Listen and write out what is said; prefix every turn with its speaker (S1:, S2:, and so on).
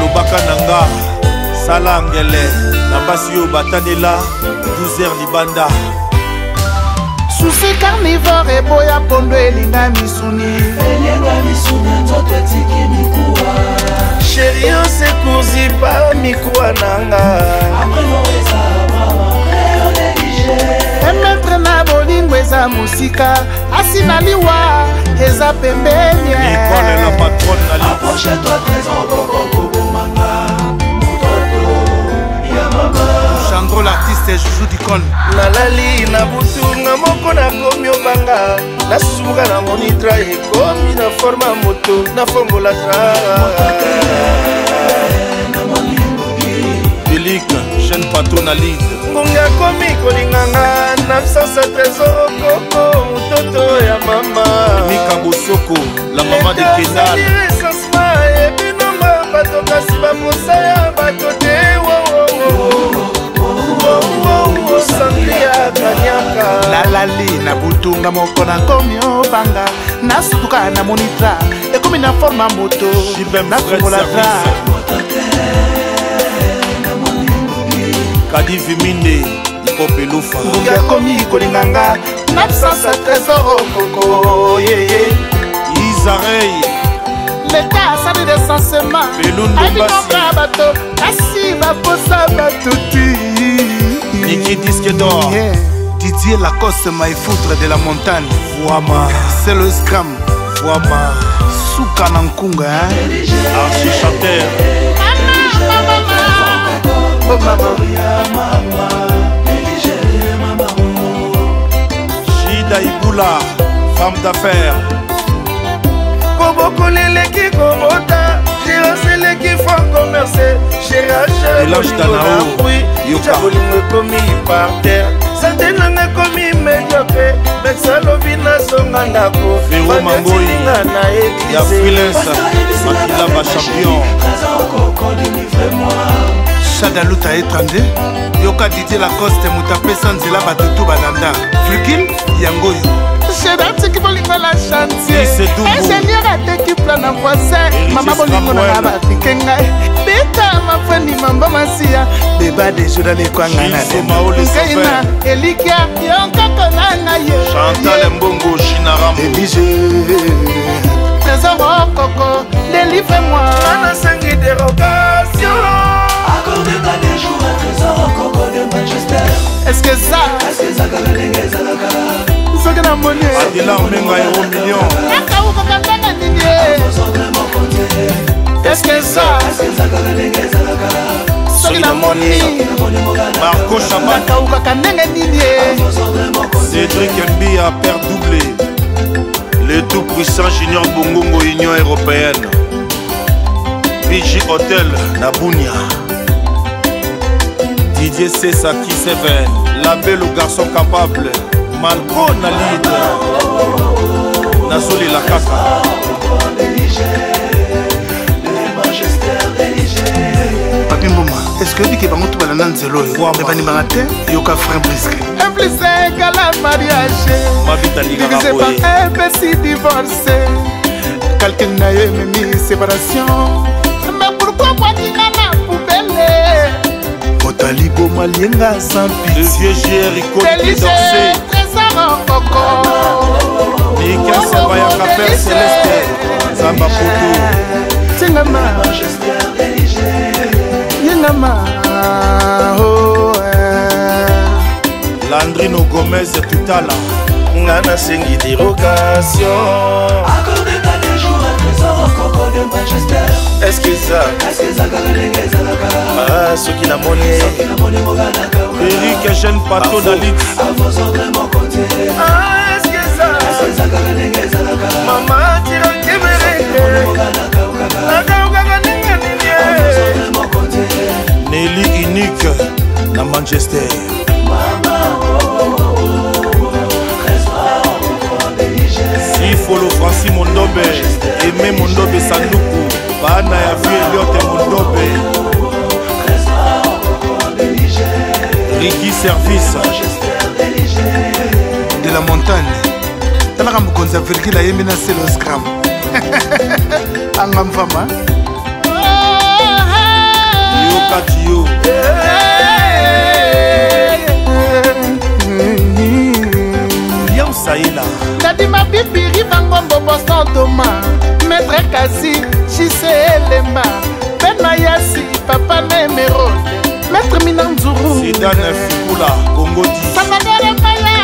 S1: lobaka nanga sala ngele na basi yo batanela 12h libanda
S2: susi carnivore eboya pondo elinga misuni nzoto etiki mikuwa sheri osekuzi pa mikuwa nanga emetre na bolingo eza mosika asi na liwa eza pembeni
S1: Nicole la patronne na liwa
S2: approche-toi trésor kokokobomanga mototo ya mama Chandro l'artiste Joujou Dicon nalali na butunga moko nakomi obanga nasusubuka na monitra ekomi na forma moto nafongola tra
S1: Delika, jeune patron na lead
S2: ngunga komi kolinganga na sasa trésor koko mototo ya mama
S1: Mika Bosoko, la maman de Kenal
S2: ebinomba bato kasi baposa ya bato te sangria kanyaka nalali na butunga moko nakomi obanga nasutuka na monitra ekomi na forma moto nafongola tra
S1: Kadi Viminde, Ipope Lufa
S2: ngunga komi kolinganga napsasa trésor koko
S1: Isarei
S2: leta asali recensement abinoka bato kasi baposa bato ti
S1: Niki Disque d'Or
S2: Didier Lacoste Maïfoudre de la montagne
S1: Fouama
S2: c'est le scram
S1: Fouama
S2: Souka Nankunga
S1: Archi chanteur Chida Iboula femme d'affaires
S2: Koboko leleki kobota Giraseleki fond commerce
S1: Mélange Danao
S2: Chabolingo ekomi par terre sante nanga ekomi mediocre mesalobi nasonga ndako
S1: Véro Mangoyi ya freelance Makilaba champion
S2: Chadaluta étranger Yoka Didier Lacoste mutapesa nzela batutu balanda Virgile Yangoyo Chedatiki bolingo la chantier ingénieur ateki plan na voisin mama bolingo na batike ngai beta mafani mamba masia beba dejo dans les kwangana nkaina elikia yonkako na ngai
S1: Chantal Mbongo Chinarambo
S2: Elige trésor koko délivre-moi ana sangi dérogation accordez-moi des jours à trésor koko de Manchester est-ce que ça soki na moni
S1: Adela Menga euro million
S2: nakawukokatanga nini est-ce que ça soki na moni
S1: Marco Chabat
S2: nakawukaka ndenge nini
S1: Cédric Mbia père doublé le tout puissant Junior Bongongo Union Européenne PJ Hotel Nabunia Didier Sesaki Seven la belle au garçon capable Malco na leader Nazoli la kaka
S2: Papi Mboma, est-ce que tu dis que bango tout balana nzelo mais banimanga te yoka frère brisque implice gala mariage divisé par un petit divorcé quelqu'un n'a aimé séparation mais pourquoi moi tu n'as pas poubelle Otalibo malienga sans pitié
S1: le vieux Jéricho qui dansait
S2: trésor koko
S1: Nika Sebayaka Père Céleste Zamba Poto
S2: Tingama Yengama
S1: Landrino Gomez Tutala
S2: Ngana sengi dérogation accordez-moi des jours à trésor koko de Manchester est-ce que ça ah soki na moni
S1: Eric jeune patron d'Alix
S2: ah est-ce que ça maman tira kemerenge nakaukaka ninga nini
S1: Nelly unique na Manchester Sifolo Francis Mondobe Aimé Mondobe Sanduku Bana ya vie Eliote Mondobe Ricky Service
S2: de la montagne talaka mokonzi ya Virgile ayembi na selo scram anga mfama
S1: Katio Liam Saïla
S2: Nadima Bibiri Bangombo Boston Thomas Maître Kasi Jise Elemba Bena Yasi Papa Nemerode Maître Minanzuru
S1: Zidane Fikoula Congo 10
S2: Samadere Maya